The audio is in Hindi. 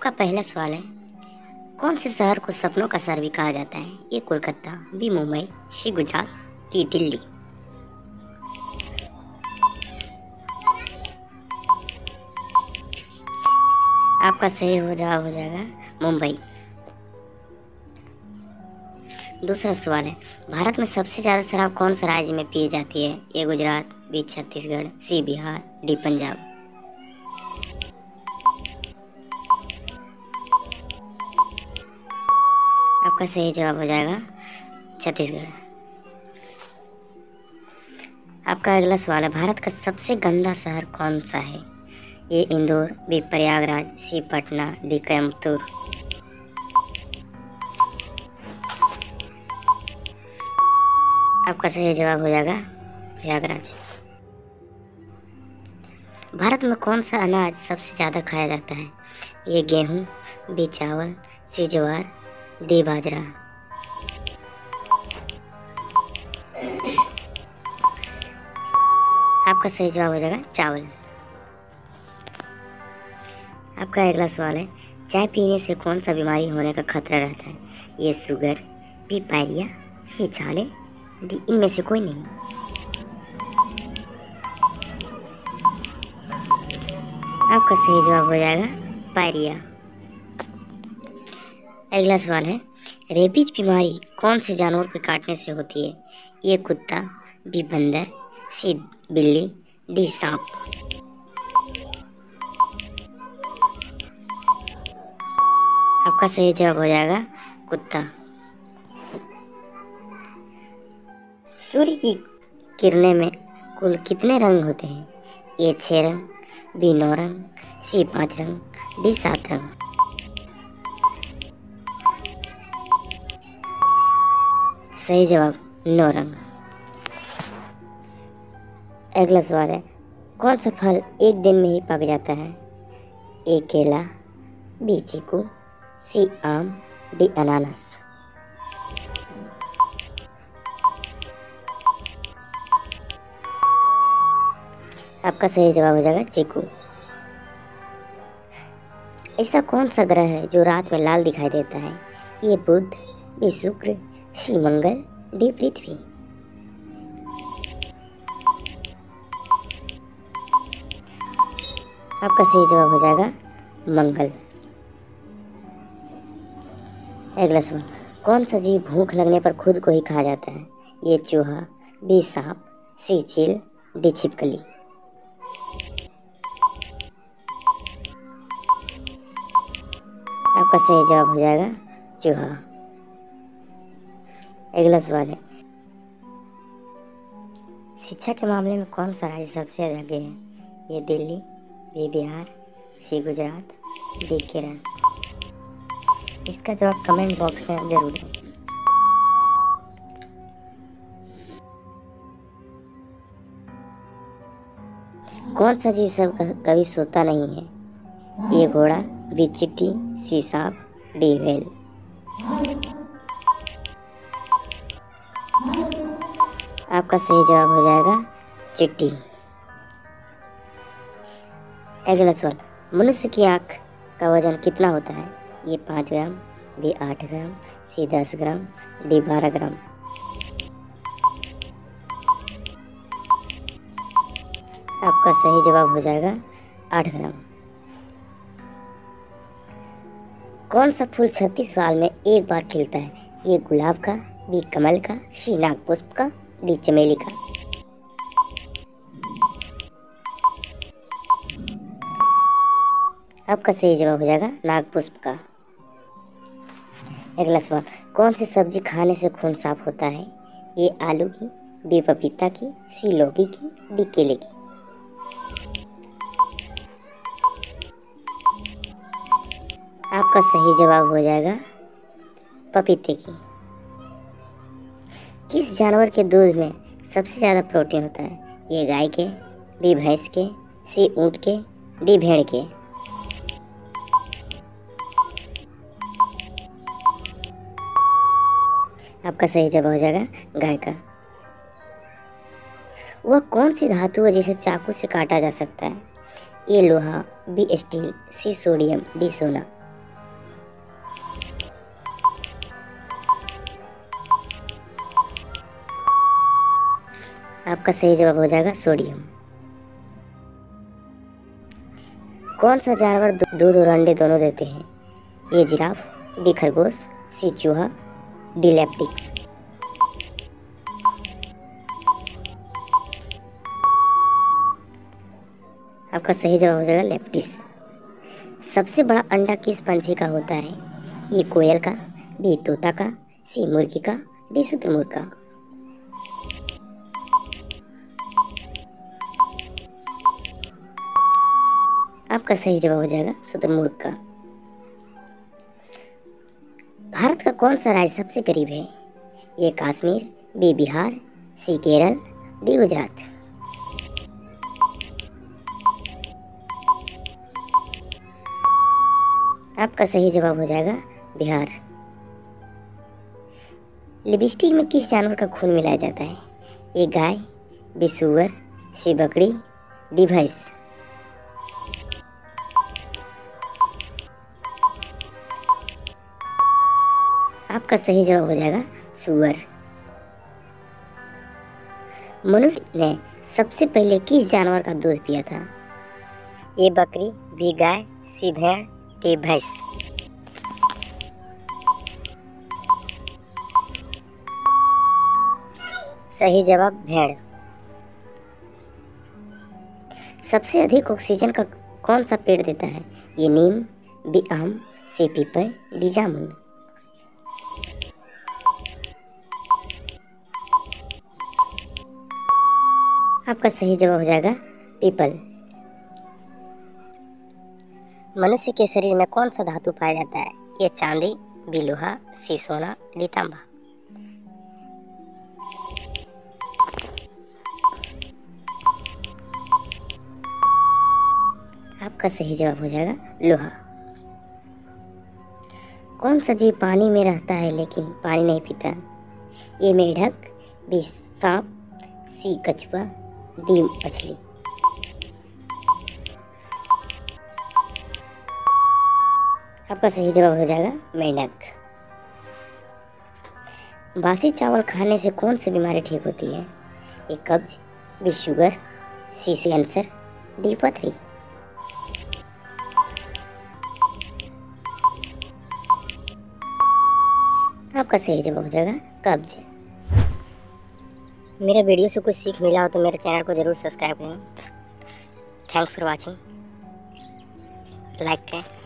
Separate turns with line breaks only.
आपका पहला सवाल है, कौन से शहर को सपनों का शहर भी कहा जाता है? A Kolkata, B Mumbai, C Gujarat, D Delhi. आपका सही जवाब हो जाएगा मुंबई। दूसरा सवाल है, भारत में सबसे ज़्यादा शराब कौन सा राज्य में पी जाती है? A Gujarat, B Chhattisgarh, C Bihar, D Punjab. आपका सही जवाब हो जाएगा छत्तीसगढ़। आपका अगला सवाल है, भारत का सबसे गंदा शहर कौन सा है? A Indore, B Prayagraj, C Patna, D Coimbatore. आपका सही जवाब हो जाएगा प्रयागराज। भारत में कौन सा अनाज सबसे ज़्यादा खाया जाता है? ये गेहूँ, बी चावल, सी ज्वार, डी बाजरा। आपका सही जवाब हो जाएगा चावल। आपका अगला सवाल है, चाय पीने से कौन सा बीमारी होने का खतरा रहता है? ये शुगर, बी पायरिया, सी छाले, डी इनमें से कोई नहीं। आपका सही जवाब हो जाएगा पायरिया। अगला सवाल है, रेबीज बीमारी कौन से जानवर के काटने से होती है? ये कुत्ता, बी बंदर, सी बिल्ली, डी सांप। आपका सही जवाब हो जाएगा कुत्ता। सूर्य की किरणें में कुल कितने रंग होते हैं? ए 6 रंग, बी 9 रंग, सी 5 रंग, डी 7 रंग। सही जवाब 9 रंग। अगला सवाल है, कौन सा फल एक दिन में ही पक जाता है? ए केला, बी चीकू, सी आम, डी अनानास। आपका सही जवाब हो जाएगा चीकू। ऐसा कौन सा ग्रह है जो रात में लाल दिखाई देता है? ये बुध, बी शुक्र, सी मंगल, डी पृथ्वी। आपका सही जवाब हो जाएगा मंगल। अगला सवाल, कौन सा जीव भूख लगने पर खुद को ही खा जाता है? ये चूहा, बी सांप, सी चील, डी छिपकली। आपका सही जवाब हो जाएगा चूहा। अगला सवाल है, शिक्षा के मामले में कौन सा राज्य सबसे आगे है? A Delhi, B Bihar, C Gujarat, D Kerala. इसका जवाब कमेंट बॉक्स में जरूर दें। कौन सा जीव सब कभी सोता नहीं है? ये घोड़ा, बी चींटी, सी सांप, डी व्हेल। आपका सही जवाब हो जाएगा चींटी। अगला सवाल, मनुष्य की आँख का वजन कितना होता है? ये 5 ग्राम, बी 8 ग्राम, सी 10 ग्राम, डी 12 ग्राम। आपका सही जवाब हो जाएगा 8 ग्राम। कौन सा फूल 36 साल में एक बार खिलता है? ये गुलाब का, बी कमल का, सी नागपुष्प का, डी चमेली का। आपका सही जवाब हो जाएगा नागपुष्प का। अगला सवाल, कौन सी सब्जी खाने से खून साफ होता है? ये आलू की, बी पपीता की, सी लौकी की, डी केले की। आपका सही जवाब हो जाएगा पपीते की। किस जानवर के दूध में सबसे ज़्यादा प्रोटीन होता है? ये गाय के, बी भैंस के, सी ऊँट के, डी भेड़ के। आपका सही जवाब हो जाएगा गाय का। वह कौन सी धातु है जिसे चाकू से काटा जा सकता है? ए लोहा, B steel, C sodium, D सोना। आपका सही जवाब हो जाएगा सोडियम। कौन सा जानवर दूध और अंडे दोनों देते हैं? ए जिराफ, बी खरगोश, सी चूहा, डी लेप्टिक्स। आपका सही जवाब हो जाएगा लेप्टिस। सबसे बड़ा अंडा किस पंछी का होता है? ए कोयल का, बी तोता का, सी मुर्गी का, डी शुतुरमुर्ग का। आपका सही जवाब हो जाएगा शुतुरमुर्ग का। भारत का कौन सा राज्य सबसे करीब है? A Kashmir, B Bihar, C Kerala, D Gujarat. आपका सही जवाब हो जाएगा बिहार। लिपस्टिक में किस जानवर का खून मिलाया जाता है? ए गाय, बी सुअर, सी बकरी, डी भैंस। आपका सही जवाब हो जाएगा सुअर। मनुष्य ने सबसे पहले किस जानवर का दूध पिया था? ए बकरी, बी गाय, सी भेड़, डी भैंस। सही जवाब भेड़। सबसे अधिक ऑक्सीजन का कौन सा पेड़ देता है? ये नीम, बी आम, सी पीपल, डी जामुन। आपका सही जवाब हो जाएगा पीपल। मनुष्य के शरीर में कौन सा धातु पाया जाता है? ये चांदी, बी लोहा, सी सोना, डी तांबा। आपका सही जवाब हो जाएगा लोहा। कौन सा जीव पानी में रहता है लेकिन पानी नहीं पीता? ए मेढक, बी सांप, सी कछुआ, डी मछली। आपका सही जवाब हो जाएगा मेंढक। बासी चावल खाने से कौन सी बीमारी ठीक होती है? ए कब्ज, B sugar, C cancer, D पथरी। आपका सही जवाब हो जाएगा कब्ज। मेरा वीडियो से कुछ सीख मिला हो तो मेरे चैनल को ज़रूर सब्सक्राइब करें। Thanks for watching. लाइक करें।